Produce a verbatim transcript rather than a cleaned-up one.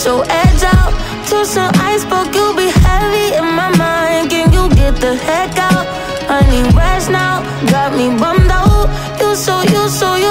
your edge out to some iceberg, you'll be heavy in my mind. Can you get the heck out? I need rest now, got me bummed out. You so, you so,